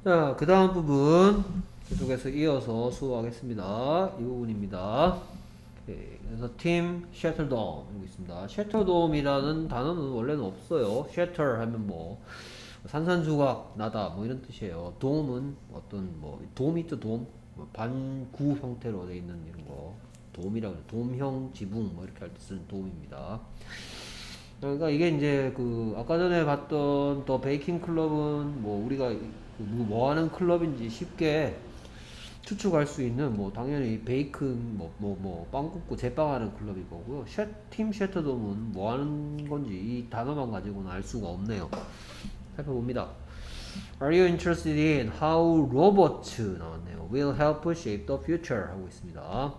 자, 그 다음 부분 계속해서 이어서 수업하겠습니다. 이 부분입니다. 오케이. 그래서 팀 셔틀돔 이거 있습니다. 셔틀돔이라는 단어는 원래는 없어요. 셔터 하면 뭐 산산조각 나다 뭐 이런 뜻이에요. 돔은 어떤 뭐 돔 있죠, 돔. 뭐 반구 형태로 되어 있는 이런 거 돔이라고 해요. 돔형 지붕 뭐 이렇게 할 때 쓰는 돔입니다. 그러니까 이게 이제 그 아까 전에 봤던 더 베이킹 클럽은 뭐 우리가 뭐 하는 클럽인지 쉽게 추측할 수 있는 뭐 당연히 베이큰 빵 굽고 제빵하는 클럽이 거고요. 팀 셔터돔은 뭐 하는 건지 이 단어만 가지고는 알 수가 없네요. 살펴봅니다. Are you interested in how robots 나왔네요. Will help shape the future 하고 있습니다.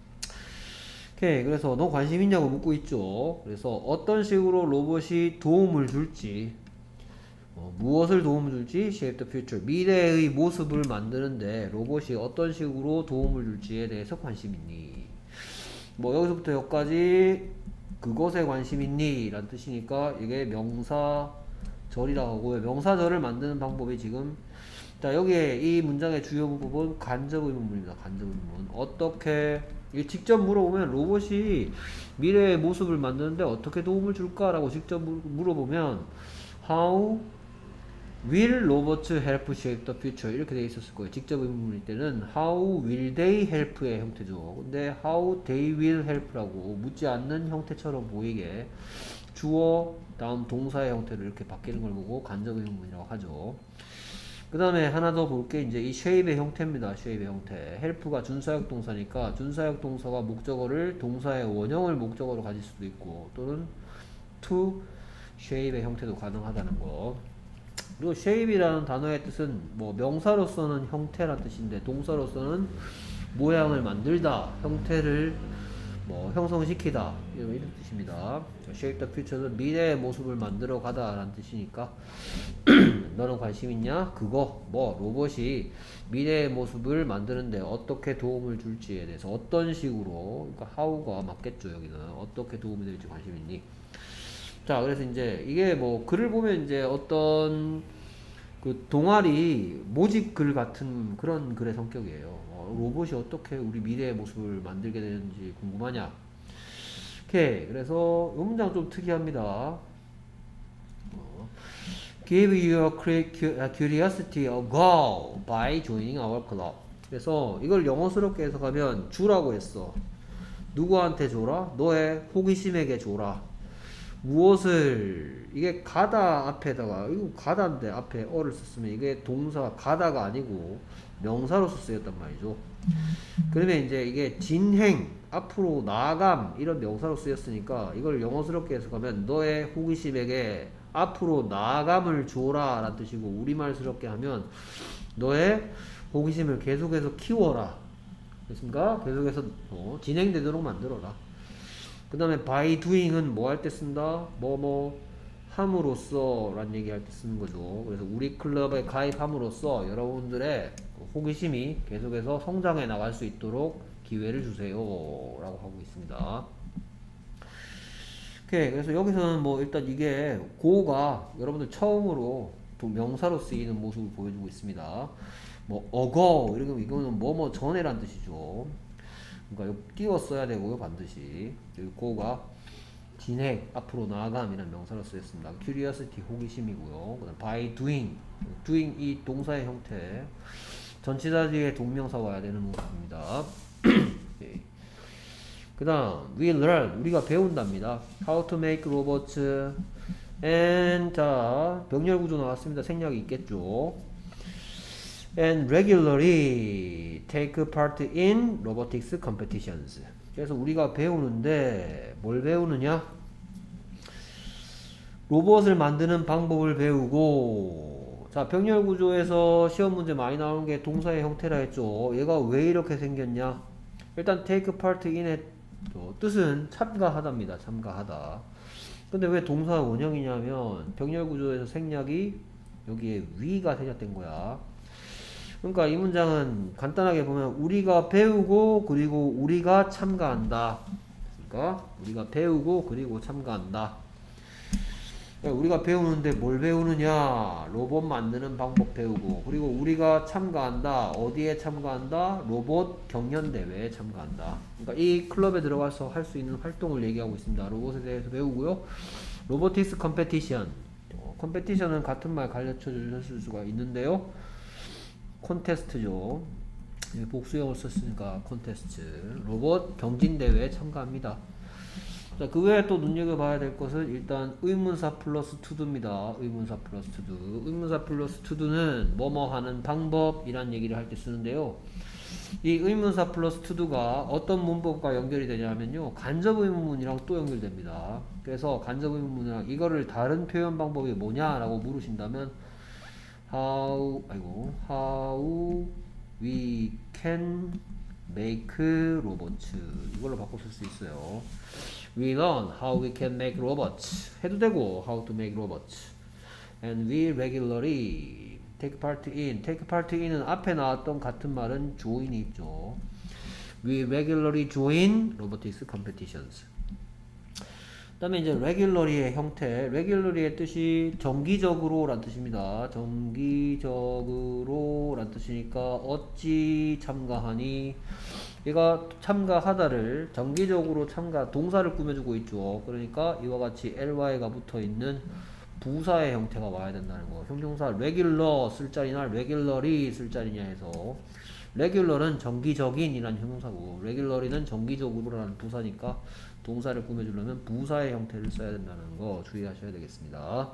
오케이. 그래서 너 관심 있냐고 묻고 있죠. 그래서 어떤 식으로 로봇이 도움을 줄지, 무엇을 도움을 줄지, shape the future, 미래의 모습을 만드는데 로봇이 어떤 식으로 도움을 줄지에 대해서 관심 있니? 뭐 여기서부터 여기까지 그것에 관심 있니? 라는 뜻이니까 이게 명사절이라고 하고요. 명사절을 만드는 방법이 지금 자, 여기에 이 문장의 주요 부분 간접 의문문입니다. 간접 의문문. 어떻게 이 직접 물어보면 로봇이 미래의 모습을 만드는데 어떻게 도움을 줄까라고 직접 물어보면 How will robots help shape the future? 이렇게 돼 있었을 거예요. 직접 의문문일 때는 How will they help의 형태죠. 근데 How they will help라고 묻지 않는 형태처럼 보이게 주어 다음 동사의 형태를 이렇게 바뀌는 걸 보고 간접 의문문이라고 하죠. 그 다음에 하나 더 볼게. 이제 이 shape의 형태입니다. shape의 형태. help가 준사역 동사니까 준사역 동사가 목적어를 동사의 원형을 목적어로 가질 수도 있고 또는 to shape의 형태도 가능하다는 거. 그리고 shape이라는 단어의 뜻은 뭐 명사로서는 형태란 뜻인데 동사로서는 모양을 만들다, 형태를 뭐 형성시키다 이런 뜻입니다. shape the future는 미래의 모습을 만들어 가다 라는 뜻이니까 너는 관심 있냐? 그거 뭐 로봇이 미래의 모습을 만드는데 어떻게 도움을 줄지에 대해서 어떤 식으로 그러니까 how가 맞겠죠. 여기는 어떻게 도움이 될지 관심 있니? 자, 그래서 이제 이게 뭐 글을 보면 이제 어떤 그 동아리 모집 글 같은 그런 글의 성격이에요. 로봇이 어떻게 우리 미래의 모습을 만들게 되는지 궁금하냐? 오케이. 그래서 이 문장 좀 특이합니다. Give your curiosity a go by joining our club. 그래서 이걸 영어스럽게 해석하면 주라고 했어. 누구한테 줘라? 너의 호기심에게 줘라. 무엇을 이게 가다 앞에다가 이거 가다인데 앞에 어를 썼으면 이게 동사 가다가 아니고 명사로서 쓰였단 말이죠. 그러면 이제 이게 진행 앞으로 나아감 이런 명사로 쓰였으니까 이걸 영어스럽게 해석하면 너의 호기심에게 앞으로 나아감을 줘라 라는 뜻이고 우리말스럽게 하면 너의 호기심을 계속해서 키워라. 됐습니까? 계속해서 진행되도록 만들어라. 그 다음에 by doing은 뭐 할 때 쓴다? 뭐뭐 함으로써 라는 얘기 할 때 쓰는 거죠. 그래서 우리 클럽에 가입함으로써 여러분들의 호기심이 계속해서 성장해 나갈 수 있도록 기회를 주세요 라고 하고 있습니다. 오케이. 그래서 여기서는 뭐 일단 이게 go가 여러분들 처음으로 명사로 쓰이는 모습을 보여주고 있습니다. 뭐 ago 이거는 뭐뭐 전에란 뜻이죠. 그러니까 띄워 써야 되고요. 반드시 여기 go가 진행 앞으로 나아감이라는 명사로 쓰였습니다. curiosity 호기심이고요. 그다음 by doing 이 동사의 형태 전치사 뒤에 동명사 와야 되는 모습입니다. 그 다음 we learn 우리가 배운답니다. how to make robots and 자 병렬 구조 나왔습니다. 생략이 있겠죠. and regularly take part in robotics competitions. 그래서 우리가 배우는데 뭘 배우느냐? 로봇을 만드는 방법을 배우고 자 병렬 구조에서 시험 문제 많이 나오는 게 동사의 형태라 했죠. 얘가 왜 이렇게 생겼냐? 일단 take part in의 뜻은 참가하다입니다. 참가하다. 근데 왜 동사 원형이냐면 병렬 구조에서 생략이 여기에 we가 생략된 거야. 그러니까 이 문장은 간단하게 보면 우리가 배우고 그리고 우리가 참가한다. 그러니까 우리가 배우고 그리고 참가한다. 우리가 배우는데 뭘 배우느냐? 로봇 만드는 방법 배우고, 그리고 우리가 참가한다. 어디에 참가한다? 로봇 경연대회에 참가한다. 그러니까 이 클럽에 들어가서 할 수 있는 활동을 얘기하고 있습니다. 로봇에 대해서 배우고요. 로보틱스 컴페티션. 컴페티션은 같은 말 가르쳐 주실 수가 있는데요. 콘테스트죠. 복수형을 썼으니까 콘테스트. 로봇 경진대회에 참가합니다. 자, 그 외에 또 눈여겨봐야 될 것은 일단 의문사 플러스 투두입니다. 의문사 플러스 투두. 의문사 플러스 투두는 뭐뭐 하는 방법이란 얘기를 할 때 쓰는데요. 이 의문사 플러스 투두가 어떤 문법과 연결이 되냐면요. 간접 의문문이랑 또 연결됩니다. 그래서 간접 의문문이랑 이거를 다른 표현 방법이 뭐냐라고 물으신다면 how we can make robots 이걸로 바꿔 쓸 수 있어요. We learn how we can make robots 해도 되고 how to make robots and we regularly take part in은 앞에 나왔던 같은 말은 join이 있죠. We regularly join robotics competitions. 그 다음에 이제 regularly의 형태, regularly의 뜻이 정기적으로 란 뜻입니다. 정기적으로 란 뜻이니까 어찌 참가하니, 얘가 참가하다를 정기적으로 참가 동사를 꾸며주고 있죠. 그러니까 이와 같이 ly가 붙어있는 부사의 형태가 와야 된다는 거. 형용사 regular 쓸 자리나 regularly 쓸 자리냐 해서 regular은 정기적인 이라는 형용사고 regularly는 정기적으로 라는 부사니까 동사를 꾸며주려면 부사의 형태를 써야 된다는 거 주의하셔야 되겠습니다.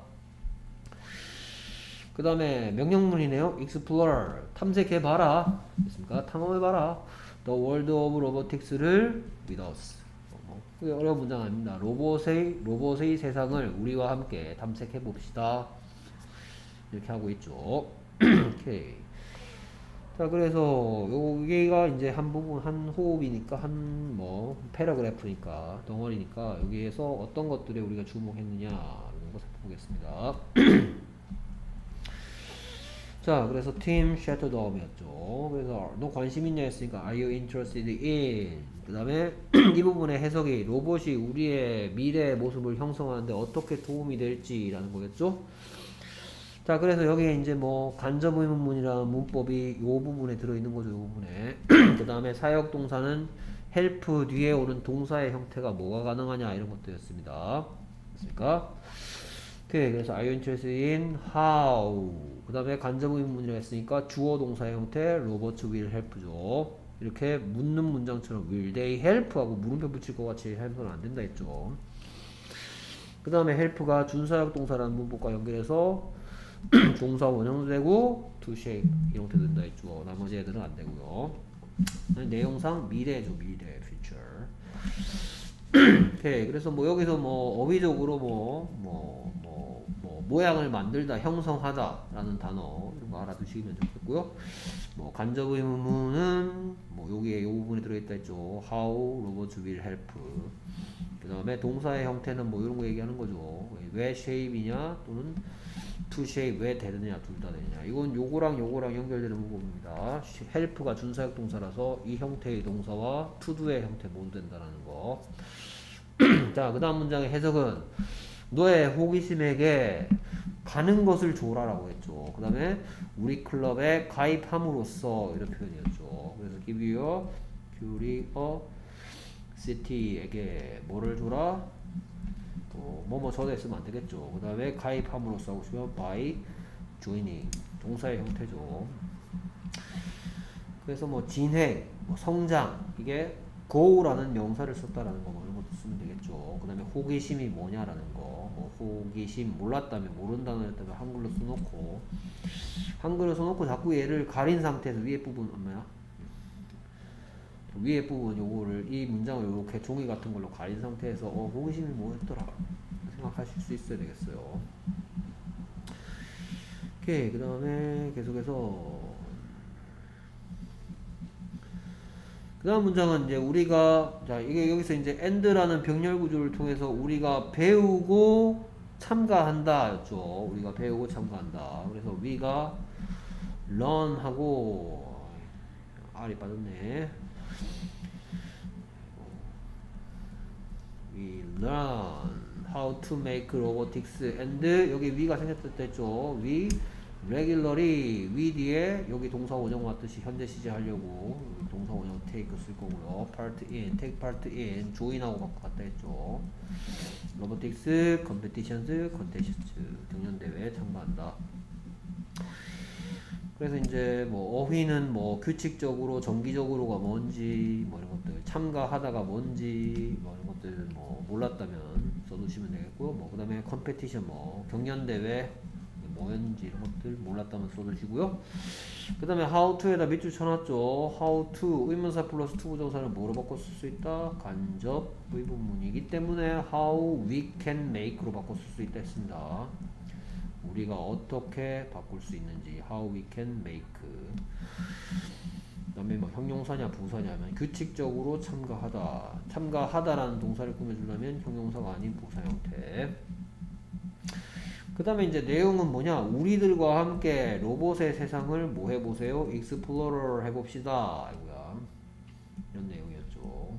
그 다음에 명령문이네요. explore 탐색해봐라 됐습니까? 탐험해봐라. The world of robotics를 with us. 그게 어려운 문장 아닙니다. 로봇의 세상을 우리와 함께 탐색해 봅시다. 이렇게 하고 있죠. 오케이. 자, 그래서 여기가 이제 한 부분, 한 호흡이니까, 패러그래프니까, 덩어리니까, 여기에서 어떤 것들에 우리가 주목했느냐, 이런 거 살펴보겠습니다. 자, 그래서 팀 셔터덤이었죠. 그래서 너 관심 있냐 했으니까 Are you interested in? 그 다음에 이 부분의 해석이 로봇이 우리의 미래의 모습을 형성하는데 어떻게 도움이 될지라는 거겠죠. 자, 그래서 여기에 이제 간접 의문문이라는 문법이 요 부분에 들어있는 거죠. 요 부분에. 그 다음에 사역동사는 help 뒤에 오는 동사의 형태가 뭐가 가능하냐 이런 것들이었습니다. 됐습니까? 오케이. 그래서 are you interested in how? 그 다음에 간접 의문문이라고 했으니까 주어 동사의 형태 robots will help죠. 이렇게 묻는 문장처럼 will they help 하고 물음표 붙일 것 같이 해서는 안 된다 했죠. 그 다음에 help가 준사역 동사라는 문법과 연결해서 동사 원형도 되고 to shape 이 형태도 된다 했죠. 나머지 애들은 안 되고요. 내용상 미래죠. 미래 future. 오케이. 그래서 여기서 어휘적으로 모양을 만들다, 형성하다 라는 단어 이런 거 알아두시면 좋겠고요. 간접 의문문은 여기에 요 부분에 들어있다 했죠. How robots will help. 그 다음에 동사의 형태는 이런 거 얘기하는 거죠. 왜 shape이냐 또는 to shape 왜 되느냐 둘 다 되느냐. 이건 요거랑 연결되는 부분입니다. help가 준사역 동사라서 이 형태의 동사와 to do의 형태 모두 된다는 거. 자, 그 다음 문장의 해석은 너의 호기심에게 가는 것을 줘라라고 했죠. 그 다음에 우리 클럽에 가입함으로써 이런 표현이었죠. 그래서 give your curiosity에게 뭐를 줘라? 저대 쓰면 안 되겠죠. 그 다음에 가입함으로써 하고 싶으면 by joining 동사의 형태죠. 그래서 진행, 성장 이게 go라는 명사를 썼다라는 거 이런 것도 쓰면 되겠죠. 그 다음에 호기심이 뭐냐라는 거 호기심 몰랐다면 모르는 단어였다면 한글로 써놓고 자꾸 얘를 가린 상태에서 위에 부분 위에 부분 요거를 이 문장을 이렇게 종이 같은 걸로 가린 상태에서 호기심이 뭐였더라 생각하실 수 있어야 되겠어요. 오케이. 그 다음에 계속해서 그 다음 문장은 이제 우리가 이게 여기서 이제 and라는 병렬 구조를 통해서 우리가 배우고 참가한다 였죠. 우리가 배우고 참가한다. 그래서 we가 learn 하고 R이 빠졌네. we learn how to make robotics and 여기 we가 생겼을 때 했죠. we regularly we 뒤에 여기 동사 원형 왔듯이 현재 시제 하려고 동사 원형 take 쓸 거고요. part in take part in join하고 갔다 했죠. robotics competitions contests 경연대회에 참가한다. 그래서 이제 뭐 어휘는 뭐 규칙적으로 정기적으로가 뭔지 뭐 이런 것들 참가하다가 뭔지 뭐 이런 것들 뭐 몰랐다면 써두시면 되겠고 뭐 그 다음에 컴페티션 뭐 경연대회 뭐였는지 이런 것들 몰랐다면 써두시고요. 그 다음에 how to에다 밑줄 쳐놨죠. how to 의문사 플러스 to 부정사를 뭐로 바꿔 쓸 수 있다? 간접 의문문이기 때문에 how we can make로 바꿔 쓸 수 있다 했습니다. 우리가 어떻게 바꿀 수 있는지 how we can make 그 다음에 뭐 형용사냐 부사냐면 규칙적으로 참가하다 참가하다라는 동사를 꾸며주려면 형용사가 아닌 부사 형태. 그 다음에 이제 내용은 뭐냐 우리들과 함께 로봇의 세상을 뭐 해보세요 explorer 해봅시다 이거야 이런 내용이었죠.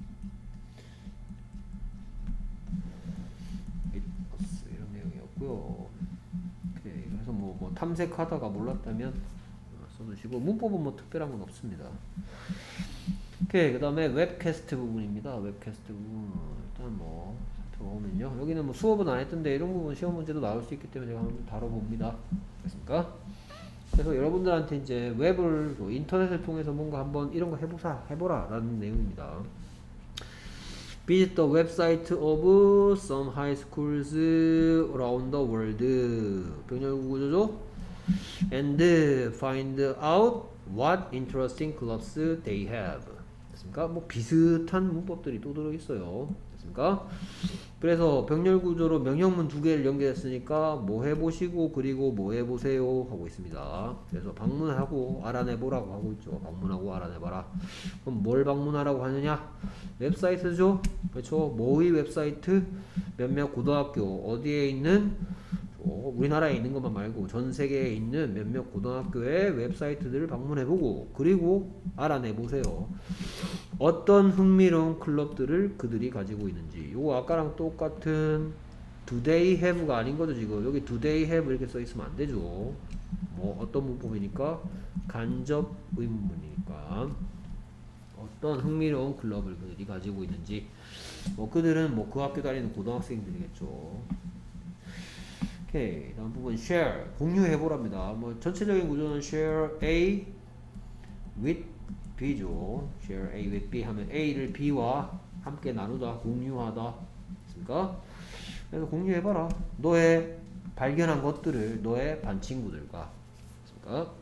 이런 내용이었고요. 그래서 뭐 탐색하다가 몰랐다면 써두시고 문법은 뭐 특별한 건 없습니다. 오케이 그 다음에 웹캐스트 부분입니다. 웹캐스트 부분 일단 뭐 살펴보면요 여기는 뭐 수업은 안 했던데 이런 부분 시험 문제도 나올 수 있기 때문에 제가 한번 다뤄봅니다. 됐습니까? 그래서 여러분들한테 이제 웹을 인터넷을 통해서 뭔가 한번 이런 거 해보라 라는 내용입니다. Visit the website of some high schools around the world. 병렬 구조죠. And find out what interesting clubs they have. 됐습니까? 뭐 비슷한 문법들이 또 들어있어요. 됐습니까? 그래서 병렬 구조로 명령문 두 개를 연결했으니까 뭐 해보시고 그리고 뭐 해보세요 하고 있습니다. 그래서 방문하고 알아내보라고 하고 있죠. 방문하고 알아내봐라. 그럼 뭘 방문하라고 하느냐? 웹사이트죠. 그렇죠. 뭐의 웹사이트? 몇몇 고등학교 어디에 있는 우리나라에 있는 것만 말고 전 세계에 있는 몇몇 고등학교의 웹사이트들을 방문해보고 그리고 알아내보세요. 어떤 흥미로운 클럽들을 그들이 가지고 있는지. 요거 아까랑 똑같은 do they have가 아닌 거죠. 지금 여기 do they have 이렇게 써있으면 안 되죠. 뭐 어떤 문법이니까 간접 의문문이니까 어떤 흥미로운 클럽을 그들이 가지고 있는지. 뭐 그들은 뭐 그 학교 다니는 고등학생들이겠죠. 오케이 다음 부분 share 공유해보랍니다. 뭐 전체적인 구조는 share A with B죠. share A with B 하면 A를 B와 함께 나누다 공유하다 됐습니까? 그래서 공유해봐라. 너의 발견한 것들을 너의 반 친구들과 됐습니까?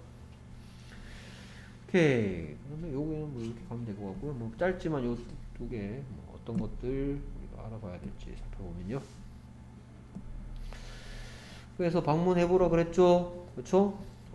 오케이 그러면 여기는 뭐 이렇게 가면 될 것 같고요. 뭐 짧지만 요 두 개 뭐 어떤 것들 우리가 알아봐야 될지 살펴보면요. 그래서 방문해보라 그랬죠. 그쵸?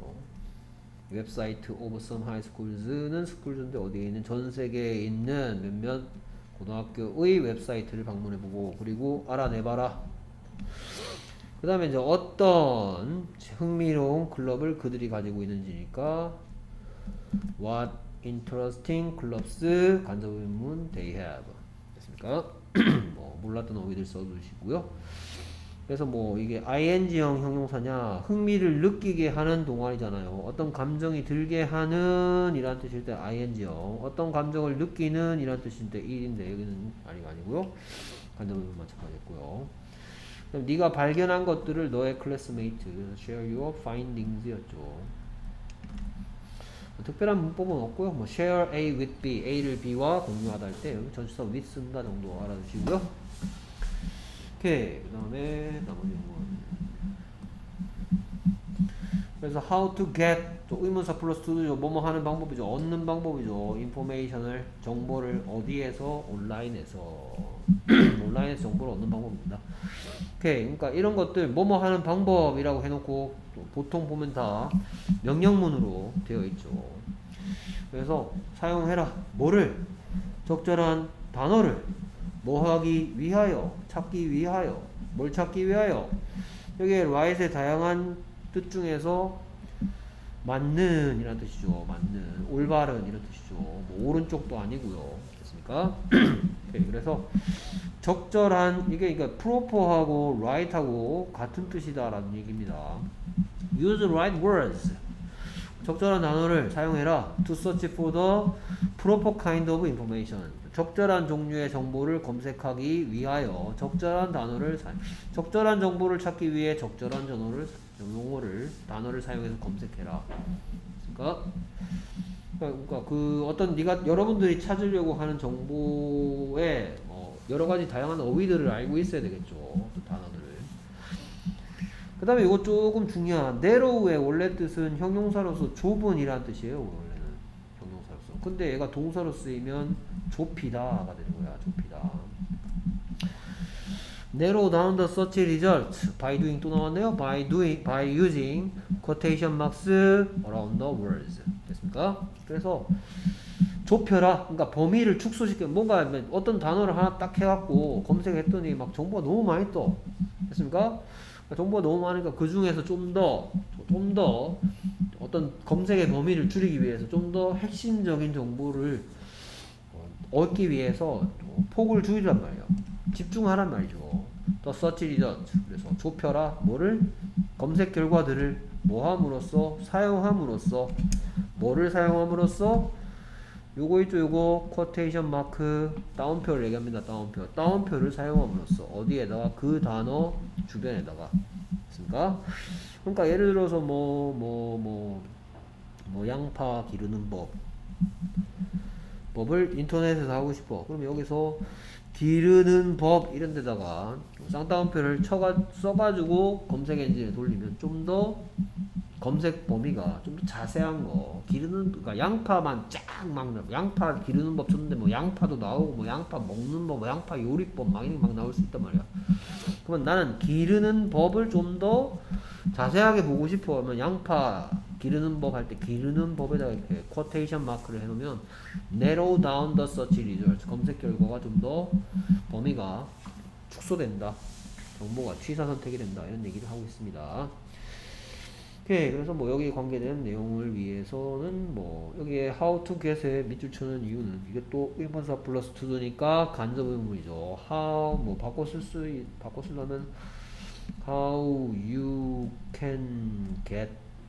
웹사이트 of some high schools,는 스쿨즈인데 어디에 있는 전 세계에 있는 몇몇 고등학교의 웹사이트를 방문해보고 그리고 알아내봐라. 그 다음에 이제 어떤 흥미로운 클럽을 그들이 가지고 있는지니까 what interesting clubs 간접의문 they have 됐습니까? 뭐 몰랐던 어휘들 써두시고요. 그래서 뭐 이게 ing형 형용사냐 흥미를 느끼게 하는 동안이잖아요. 어떤 감정이 들게 하는 이란 뜻일 때 ing형 어떤 감정을 느끼는 이란 뜻일 때 일인데 여기는 아니고요. 간접의문 마찬가지겠고요. 그럼 네가 발견한 것들을 너의 클래스메이트 share your findings 였죠. 특별한 문법은 없고요. 뭐 share A with B A를 B와 공유하다 할 때 여기 전치사 with 쓴다 정도 알아두시고요. 오케이 그 다음에 나머지 부분 그래서 how to get 또 의문사 플러스 to죠. 뭐뭐 하는 방법이죠. 얻는 방법이죠. 인포메이션을 정보를 어디에서 온라인에서 온라인에서 정보를 얻는 방법입니다. 오케이 그러니까 이런 것들 뭐뭐 하는 방법이라고 해놓고 또 보통 보면 다 명령문으로 되어 있죠. 그래서 사용해라. 뭐를? 적절한 단어를 뭐 하기 위하여 찾기 위하여 뭘 찾기 위하여 여기에 right의 다양한 뜻 중에서 맞는 이란 뜻이죠. 맞는, 올바른 이런 뜻이죠. 뭐 오른쪽도 아니고요. 됐습니까? 오케이, 그래서 적절한, 이게 그러니까 proper하고 right하고 같은 뜻이다라는 얘기입니다. use right words. 적절한 단어를 사용해라. To search for the proper kind of information. 적절한 종류의 정보를 검색하기 위하여 적절한 정보를 찾기 위해 적절한 단어를 사용해서 검색해라. 그러니까 그 어떤 여러분들이 찾으려고 하는 정보에 여러 가지 다양한 어휘들을 알고 있어야 되겠죠. 그 단어들을. 그 다음에 이거 조금 중요한, narrow의 원래 뜻은 형용사로서 좁은이란 뜻이에요. 원래는 형용사로서. 근데 얘가 동사로 쓰이면 좁히다가 되는 거야. 좁히다. narrow down the search results by doing 또 나왔네요. by using quotation marks around the words. 됐습니까? 그래서 좁혀라. 그러니까 범위를 축소시켜. 뭔가 어떤 단어를 하나 딱 해갖고 검색했더니 막 정보가 너무 많이 떠. 됐습니까? 정보가 너무 많으니까 그 중에서 좀 더 어떤 검색의 범위를 줄이기 위해서 좀 더 핵심적인 정보를 얻기 위해서 폭을 줄이란 말이에요. 집중하란 말이죠. 더 search result. 그래서 좁혀라. 뭐를? 검색 결과들을 뭐를 사용함으로써 요거 있죠. 요거 쿼테이션 마크 따옴표를 얘기합니다. 따옴표를 사용함으로써 어디에다가? 그 단어 주변에다가. 됐습니까? 그러니까 예를 들어서 양파 기르는 법을 인터넷에서 하고 싶어. 그럼 여기서 기르는 법 이런 데다가 쌍따옴표를 써가지고 검색 엔진에 돌리면 좀 더 검색 범위가 좀 더 자세한 거, 그러니까 양파만 양파 기르는 법 쳤는데 뭐 양파도 나오고 뭐 양파 먹는 법, 뭐 양파 요리법 막 이런 게 막 나올 수 있단 말이야. 그러면 나는 기르는 법을 좀 더 자세하게 보고 싶어 하면 양파 기르는 법 할 때 기르는 법에다가 이렇게 쿼테이션 마크를 해놓으면 narrow down the search results. 검색 결과가 좀 더 범위가 축소된다. 정보가 취사 선택이 된다. 이런 얘기를 하고 있습니다. 오케이. 그래서 여기에 관계된 내용을 위해서는 여기에 how to get에 밑줄 쳐는 이유는 이게 또 의문사 플러스 to도니까 간접 의문이죠. how 바꿔 쓰려면 how you can get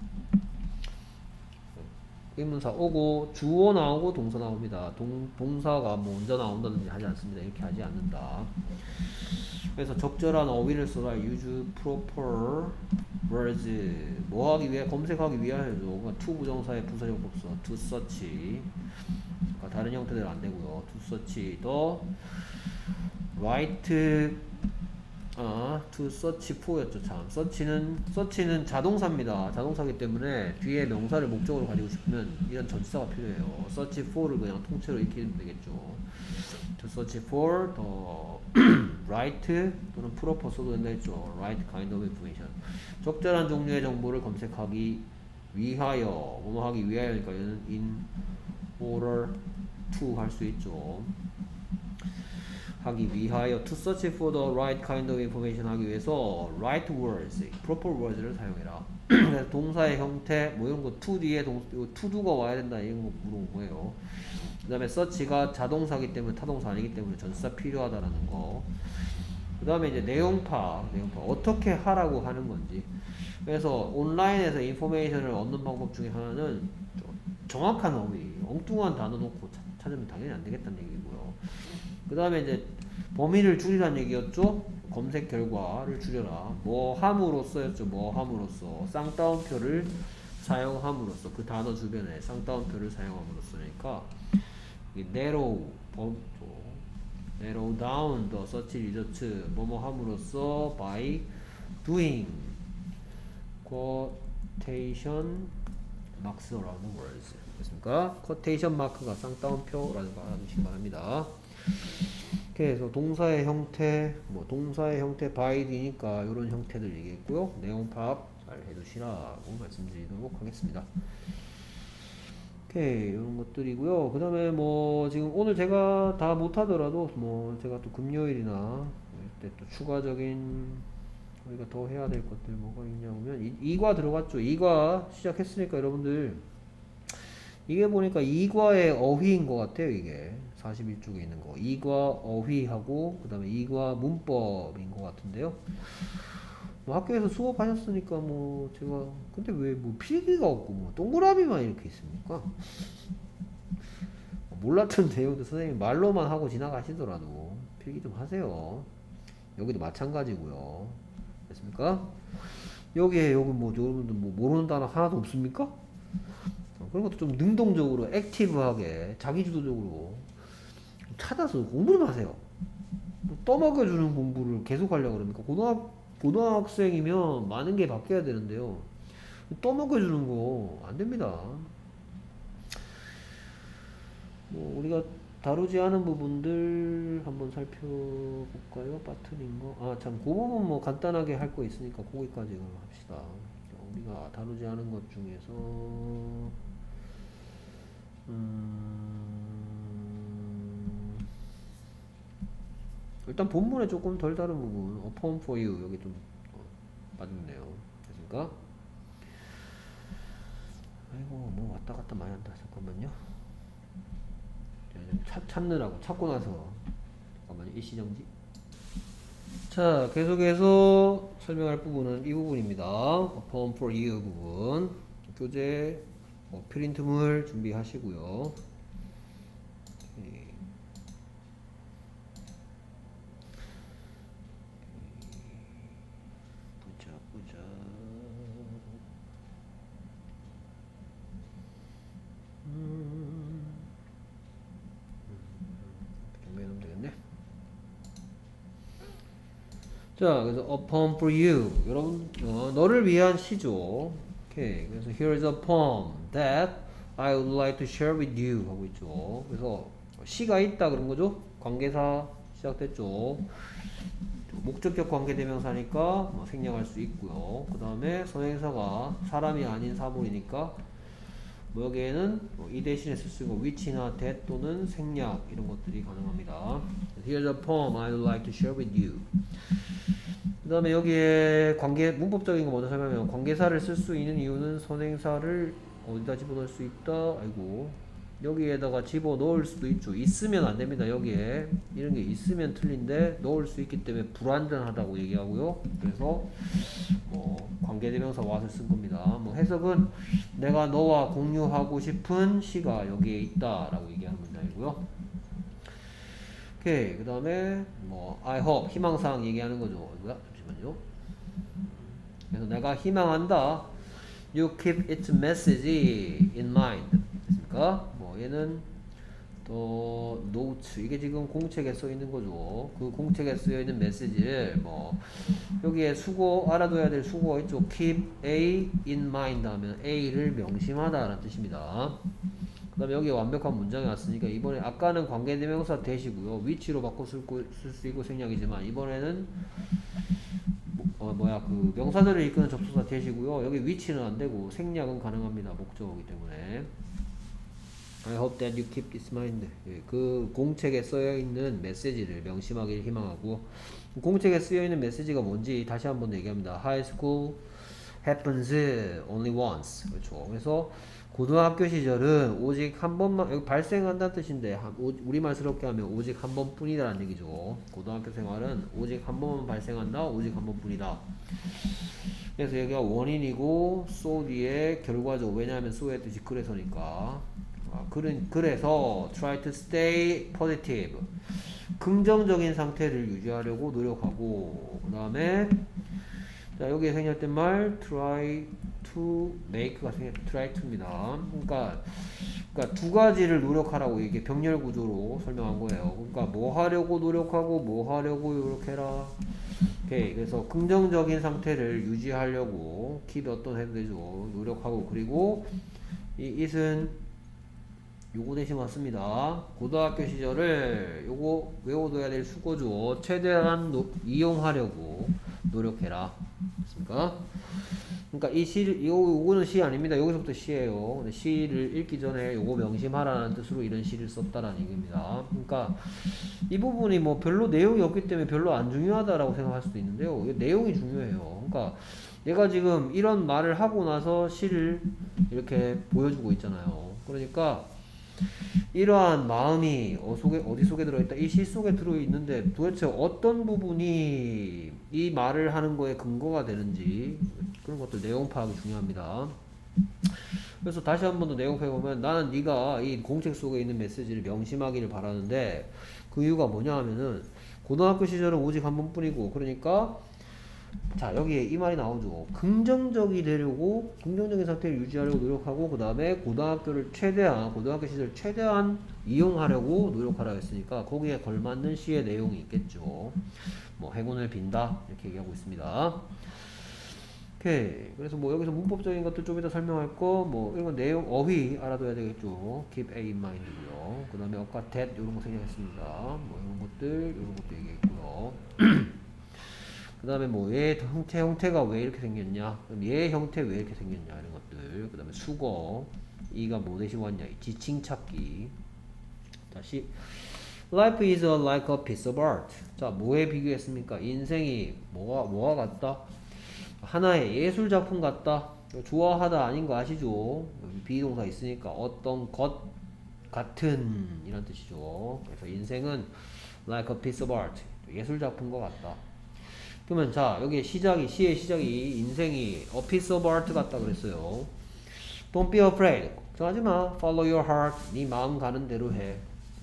의문사 오고 주어 나오고 동사 나옵니다. 동사가 먼저 나온다든지 하지 않습니다. 이렇게 하지 않는다. 그래서 적절한 어휘를 써라. use proper words. 하기 위해? 검색하기 위하여죠. 그러니까 to 부정사의 부사적 복수 to search. 그러니까 다른 형태대로 안 되고요. to search the right to search for였죠. 참. search는 자동사입니다. 자동사기 때문에 뒤에 명사를 목적으로 가지고 싶으면 이런 전치사가 필요해요. search for를 그냥 통째로 익히면 되겠죠. to search for the right 또는 proper 써도 된다 했죠. right kind of information. 적절한 종류의 정보를 검색하기 위하여, 하기 위하여니까 얘는 in order to 할 수 있죠. 하기 위하여 to search for the right kind of information 하기 위해서 right words, proper words를 사용해라. 그래서 동사의 형태 이런 거 to 뒤에 to do가 와야 된다 이런 거 물어본 거예요. 그 다음에 search가 자동사기 때문에 타동사 아니기 때문에 전치사 필요하다라는 거. 그 다음에 이제 내용파 어떻게 하라고 하는 건지. 그래서 온라인에서 인포메이션을 얻는 방법 중에 하나는 정확한 어휘, 엉뚱한 단어 놓고 찾으면 당연히 안 되겠다는 얘기고요. 그 다음에 이제 범위를 줄이라는 얘기였죠. 검색 결과를 줄여라. 함으로써였죠. 함으로써 쌍따옴표를 사용함으로써 그 단어 주변에 쌍따옴표를 사용함으로써니까 narrow down the search results 함으로써 by doing quotation marks around words. 됐습니까? quotation mark가 쌍따옴표라는 거 알아두시기 바랍니다. 그래서 동사의 형태, 동사의 형태 by D니까 이런 형태들 얘기했고요. 내용 파악 잘 해두시라고 말씀드리도록 하겠습니다. 오케이, 이런 것들이고요. 그 다음에 지금 오늘 제가 다 못하더라도 제가 또 금요일이나 이때 또 추가적인 우리가 더 해야 될 것들 뭐가 있냐면 이과 들어갔죠. 이과 시작했으니까 여러분들 이게 보니까 이과의 어휘인 것 같아요. 이게 41쪽에 있는 거 이과 어휘하고 그 다음에 이과 문법인 것 같은데요. 뭐 학교에서 수업하셨으니까 뭐 제가 근데 왜 뭐 필기가 없고 뭐 동그라미만 이렇게 있습니까? 몰랐던 내용도 선생님 말로만 하고 지나가시더라도 필기 좀 하세요. 여기도 마찬가지고요. 됐습니까? 여기에 여기 뭐 여러분들 뭐 모르는 단어 하나도 없습니까? 그런 것도 좀 능동적으로 액티브하게 자기주도적으로 찾아서 공부를 하세요. 떠먹여주는 공부를 계속 하려고 그럽니까? 고등학생이면 많은 게 바뀌어야 되는데요. 떠먹여주는 거 안 됩니다. 뭐 우리가 다루지 않은 부분들 한번 살펴볼까요? 빠트린 거. 아, 참, 그 부분 뭐 간단하게 할 거 있으니까 거기까지 합시다. 우리가 다루지 않은 것 중에서, 일단 본문에 조금 덜 다른 부분, A poem for you. 여기 좀 빠졌네요. 됐습니까? 아이고, 뭐 왔다 갔다 많이 한다. 잠깐만요. 찾느라고 찾고 나서 잠깐만요. 일시정지. 자, 계속해서 설명할 부분은 이 부분입니다. A poem for you 부분. 교재 프린트물 준비하시고요. 보자. 정리해놓으면 되겠네. 자, 그래서 A poem for you. 여러분, 너를 위한 시죠. 오케이. 그래서 here's a poem that I would like to share with you 하고 있죠. 그래서 시가 있다 그런 거죠. 관계사 시작됐죠. 목적격 관계대명사니까 뭐 생략할 수 있고요. 그 다음에 선행사가 사람이 아닌 사물이니까 뭐 여기에는 이 대신에 쓸 수 있고 which나 that 또는 생략 이런 것들이 가능합니다. Here's a poem I would like to share with you. 그 다음에 여기에 문법적인 거 먼저 설명하면 관계사를 쓸 수 있는 이유는 선행사를 어디다 집어넣을 수 있다. 아이고 여기에다가 집어넣을 수도 있죠. 있으면 안 됩니다. 여기에 이런 게 있으면 틀린데 넣을 수 있기 때문에 불완전하다고 얘기하고요. 그래서 관계대명사 what을 쓴 겁니다. 뭐 해석은 내가 너와 공유하고 싶은 시가 여기에 있다라고 얘기하는 문장이고요. 오케이. 그 다음에 I hope 희망사항 얘기하는 거죠. 잠시만요. 그래서 내가 희망한다. You keep its message in mind. 됐습니까? 얘는 또 notes 이게 지금 공책에 써 있는 거죠. 그 공책에 쓰여 있는 메시지를 여기에 수고 알아둬야 될 수고가 있죠. keep A in mind 하면 A를 명심하다라는 뜻입니다. 그 다음에 여기 완벽한 문장이 왔으니까 이번에 아까는 관계대명사 대시고요. 위치로 바꿔 쓸 수 있고 생략이지만 이번에는 그 명사들을 이끄는 접속사 대시고요. 여기 위치는 안 되고 생략은 가능합니다. 목적어이기 때문에. I hope that you keep this mind. 그 공책에 쓰여 있는 메시지를 명심하길 희망하고 공책에 쓰여 있는 메시지가 뭔지 다시 한번 얘기합니다. High school happens only once. 그렇죠. 그래서 고등학교 시절은 오직 한 번만 여기 발생한다는 뜻인데 우리말스럽게 하면 오직 한 번뿐이다라는 얘기죠. 고등학교 생활은 오직 한 번만 발생한다. 오직 한 번뿐이다. 그래서 여기가 원인이고 so 뒤에 결과죠. 왜냐하면 so의 뜻이 그래서니까. 그래서 try to stay positive. 긍정적인 상태를 유지하려고 노력하고 그 다음에 자 여기에 생략된 말 try to make가 try to입니다. 그러니까 두 가지를 노력하라고 이게 병렬 구조로 설명한 거예요. 그러니까 뭐 하려고 노력하고 뭐 하려고 이렇게 해라. 오케이. 그래서 긍정적인 상태를 유지하려고 keep 어떤 해도 되죠. 노력하고 그리고 이 it은 요거 대신 왔습니다. 고등학교 시절을 요거 외워둬야 될 수고죠. 최대한 이용하려고 노력해라. 됐습니까? 그러니까 이 시를 요거는 시 아닙니다. 여기서부터 시예요. 근데 시를 읽기 전에 요거 명심하라는 뜻으로 이런 시를 썼다라는 얘기입니다. 그러니까 이 부분이 뭐 별로 내용이 없기 때문에 별로 안 중요하다라고 생각할 수도 있는데요. 내용이 중요해요. 그러니까 얘가 지금 이런 말을 하고 나서 시를 이렇게 보여주고 있잖아요. 그러니까 이러한 마음이 어디 속에 들어있다? 이 시 속에 들어있는데 도대체 어떤 부분이 이 말을 하는 거에 근거가 되는지 그런 것들 내용 파악이 중요합니다. 그래서 다시 한 번 더 내용 파악해보면 나는 네가 이 공책 속에 있는 메시지를 명심하기를 바라는데 그 이유가 뭐냐 하면은 고등학교 시절은 오직 한 번뿐이고 그러니까 자 여기에 이 말이 나오죠. 긍정적이 되려고 긍정적인 상태를 유지하려고 노력하고 그 다음에 고등학교 시절 최대한 이용하려고 노력하라 했으니까 거기에 걸맞는 시의 내용이 있겠죠. 뭐 행운을 빈다 이렇게 얘기하고 있습니다. 오케이. 그래서 뭐 여기서 문법적인 것들 좀 이따 설명할 거 뭐 이런 거 내용 어휘 알아둬야 되겠죠. keep a in mind고요. 그 다음에 아까 that 이런 거 생략했습니다. 뭐 이런 것도 얘기했고요. 그 다음에 뭐 얘 형태가 왜 이렇게 생겼냐, 그럼 얘 형태 왜 이렇게 생겼냐 이런 것들. 그 다음에 수거, 이가 뭐 대신 왔냐, 지칭 찾기. 다시 Life is like a piece of art. 자 뭐에 비교했습니까? 인생이 뭐가 같다? 하나의 예술 작품 같다. 좋아하다 아닌 거 아시죠? 비동사 있으니까 어떤 것 같은 이런 뜻이죠. 그래서 인생은 like a piece of art. 예술 작품과 같다. 그러면 자 여기 시의 시작이 인생이 a piece of art 같다 그랬어요. Don't be afraid. 걱정하지마. Follow your heart. 네 마음 가는 대로 해.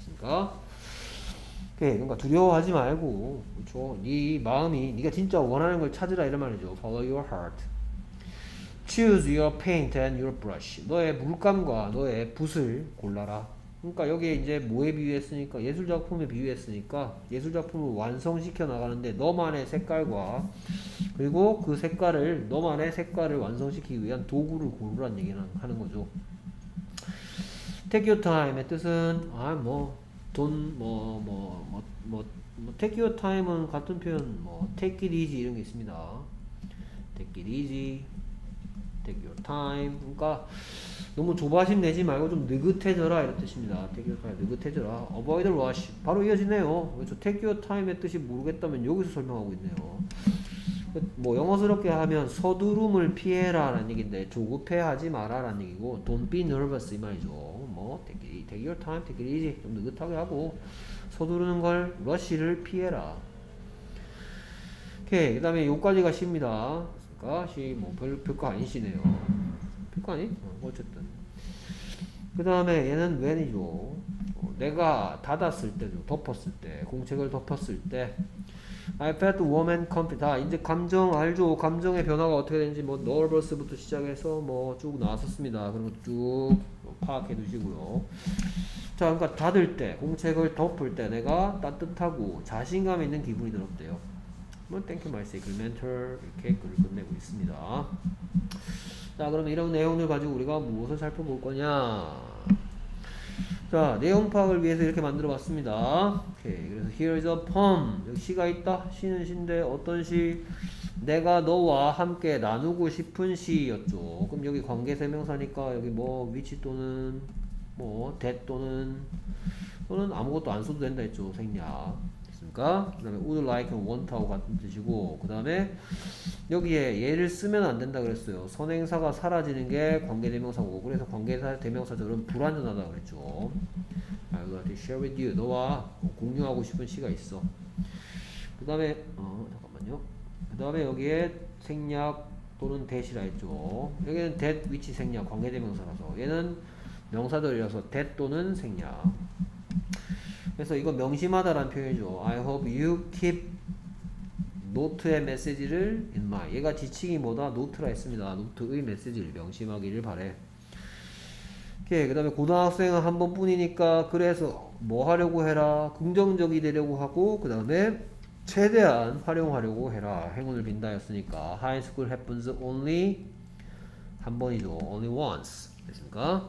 그러니까 두려워하지 말고 그렇죠. 네 마음이 네가 진짜 원하는 걸 찾으라 이런 말이죠. Follow your heart. Choose your paint and your brush. 너의 물감과 너의 붓을 골라라. 그러니까 여기에 이제 뭐에 비유했으니까 예술작품에 비유했으니까 예술작품을 완성시켜 나가는데 너만의 색깔과 그리고 그 색깔을 너만의 색깔을 완성시키기 위한 도구를 고르라는 얘기는 하는 거죠. Take your time의 뜻은 take your time은 같은 표현 take it easy 이런 게 있습니다. take it easy, take your time. 그러니까 너무 조바심 내지 말고 좀 느긋해져라 이런 뜻입니다. take your time, 느긋해져라. avoid the rush. 바로 이어지네요. 그렇죠. take your time의 뜻이 모르겠다면 여기서 설명하고 있네요. 뭐 영어스럽게 하면 서두름을 피해라 라는 얘기인데 조급해하지 마라 라는 얘기고 don't be nervous 이 말이죠. 뭐 take your time, take it easy. 좀 느긋하게 하고 서두르는 걸 rush를 피해라. 오케이. 그 다음에 요까지가 시입니다. 그러니까 시 뭐 별거 아닌 시네요. 별거 아니? 어쨌든 그 다음에 얘는 when이죠. 내가 닫았을 때죠. 덮었을 때 공책을 덮었을 때 I felt warm and comfy. 다 이제 감정 알죠? 감정의 변화가 어떻게 되는지 뭐 nervous부터 시작해서 뭐 쭉 나왔었습니다. 그런 거 쭉 파악해 두시고요. 자, 그러니까 닫을 때, 공책을 덮을 때 내가 따뜻하고 자신감 있는 기분이 들었대요. 뭐 thank you my sacred mentor 이렇게 글을 끝내고 있습니다. 자, 그러면 이런 내용을 가지고 우리가 무엇을 살펴볼 거냐? 자, 내용 파악을 위해서 이렇게 만들어 봤습니다. 오케이. 그래서 here is a poem. 여기 시가 있다. 시는 시인데 어떤 시? 내가 너와 함께 나누고 싶은 시였죠. 그럼 여기 관계대명사니까 여기 뭐 which 또는 뭐 that 또는 아무것도 안 써도 된다 했죠. 생략. 됐습니까? 그 다음에 would like and want하고 같은 뜻이고 그 다음에 여기에 얘를 쓰면 안 된다 그랬어요. 선행사가 사라지는 게 관계대명사고 그래서 관계대명사절은 불완전하다 그랬죠. I would like to share with you. 너와 공유하고 싶은 시가 있어. 그 다음에 잠깐만요. 그 다음에 여기에 생략 또는 that이라 했죠. 여기는 that, which 생략 관계대명사라서 얘는 명사절이라서 that 또는 생략. 그래서 이거 명심하다라는 표현이죠. I hope you keep 노트의 메시지를 in mind. 얘가 지칭이 뭐다? 노트라 했습니다. 노트의 메시지를 명심하기를 바래. 오케이. 그 다음에 고등학생은 한 번뿐이니까 그래서 뭐 하려고 해라? 긍정적이 되려고 하고 그 다음에 최대한 활용하려고 해라. 행운을 빈다 였으니까 High school happens only 한 번이죠. Only once. 됐습니까?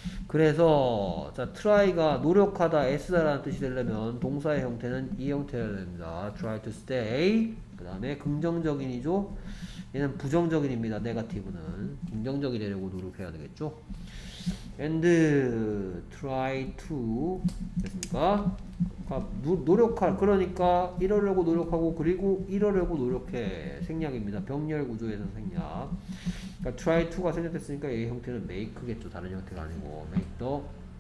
그래서 자 try가 노력하다 애쓰다라는 뜻이 되려면 동사의 형태는 이 형태여야 됩니다. try to stay 그 다음에 긍정적인이죠. 얘는 부정적인입니다. 네거티브는 긍정적이려고 노력해야 되겠죠. and try to 됐습니까? 노력할 그러니까 이러려고 노력하고 그리고 이러려고 노력해 생략입니다. 병렬 구조에서 생략. 그러니까 try to가 생략됐으니까 이 형태는 make겠죠. 다른 형태가 아니고 make the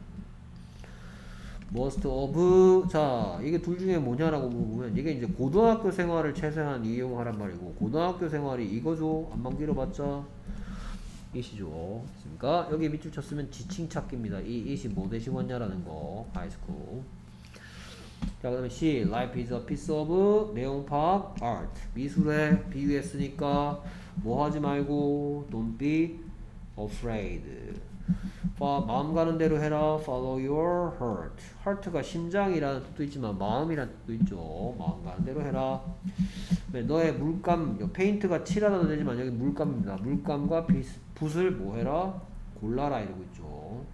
most of 자 이게 둘 중에 뭐냐라고 물어보면 이게 이제 고등학교 생활을 최소한 이용하란 말이고 고등학교 생활이 이거죠. 안만 길어봤자 이시죠. 그러니까 여기 밑줄 쳤으면 지칭 찾기입니다. 이 이시 뭐 대신원냐라는 거 하이스쿨. 자 그 다음에 C Life is a piece of 내용 파악 art 미술에 비유했으니까 뭐 하지 말고 don't be afraid 마음 가는 대로 해라 follow your heart heart가 심장이라는 뜻도 있지만 마음이라는 뜻도 있죠. 마음 가는 대로 해라. 너의 물감 페인트가 칠하다도 되지만 여기 물감입니다. 물감과 붓을 뭐 해라 골라라 이러고 있죠.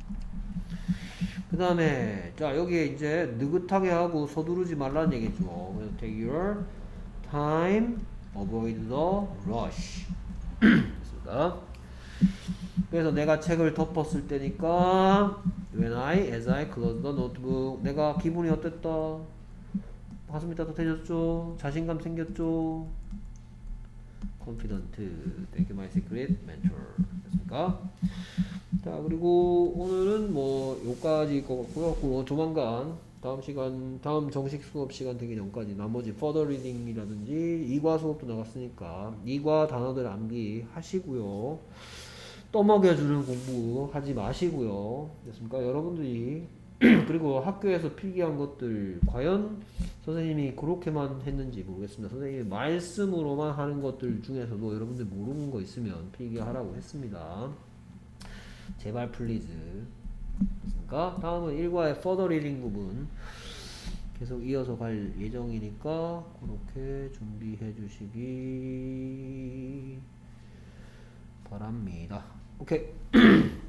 그 다음에 자 여기에 이제 느긋하게 하고 서두르지 말라는 얘기죠. 그래서 take your time avoid the rush 됐습니다. 그래서 내가 책을 덮었을 때니까 as I closed the notebook 내가 기분이 어땠다? 가슴이 따뜻해졌죠? 자신감 생겼죠? confident thank you my secret mentor 됐습니까? 자 그리고 오늘은 뭐 요까지일 것 같고요. 조만간 다음 정식 수업 시간 되기 전까지 나머지 further reading이라든지 이과 수업도 나갔으니까 이과 단어들 암기 하시고요. 떠먹여주는 공부 하지 마시고요. 됐습니까? 여러분들이 그리고 학교에서 필기한 것들 과연 선생님이 그렇게만 했는지 모르겠습니다. 선생님이 말씀으로만 하는 것들 중에서도 여러분들 모르는 거 있으면 필기하라고 했습니다. 제발 플리즈. 됐습니까? 다음은 1과의 further reading 부분 계속 이어서 갈 예정이니까 그렇게 준비해 주시기 바랍니다. 오케이.